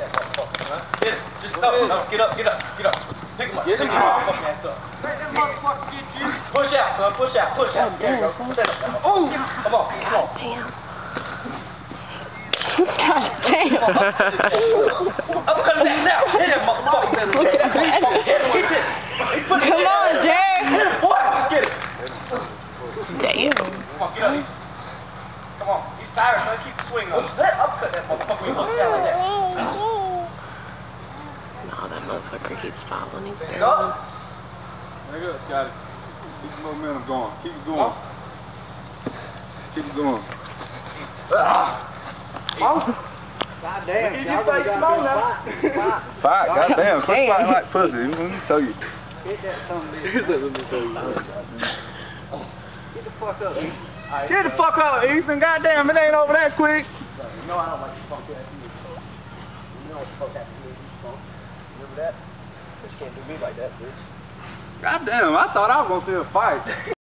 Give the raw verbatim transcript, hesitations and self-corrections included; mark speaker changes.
Speaker 1: Get it. Just up. No, get up. Get up. Get up. Pick him up. Pick him up. Fucking ass up.
Speaker 2: Let that motherfucker get you.
Speaker 1: Push out, son. Push out. Push out. There you go. Stand up. Oh! Come on. Come on.
Speaker 3: God damn.
Speaker 1: Uppercut his ass now. Hit him, motherfucker. Hit him. Hit him.
Speaker 3: Come on, Jay.
Speaker 1: Hit him, boy. Let's get it.
Speaker 3: Damn.
Speaker 1: Come on, get up. Come on. He's tired, son. Keep swinging on him. Uppercut that motherfucker. He looks down like that.
Speaker 3: No, that motherfucker keeps following. He's
Speaker 1: Stand up.
Speaker 2: Hang up, got it. Keep the momentum going. Keep it going. Keep it going.
Speaker 1: Ah.
Speaker 2: Oh.
Speaker 4: Goddamn.
Speaker 2: Did you say small now?
Speaker 4: Fight, goddamn. Quit
Speaker 3: Damn.
Speaker 4: fighting like pussy. Let me tell you.
Speaker 2: Hit that something.
Speaker 4: Let me tell you.
Speaker 2: Get the fuck up, Ethan. Get the fuck up, Ethan. Goddamn, it ain't over that quick.
Speaker 1: You know I don't like to fuck that shit. You know what the fuck that shit is. Remember that? Bitch can't do me like that, bitch.
Speaker 4: Goddamn, I thought I was gonna see a fight.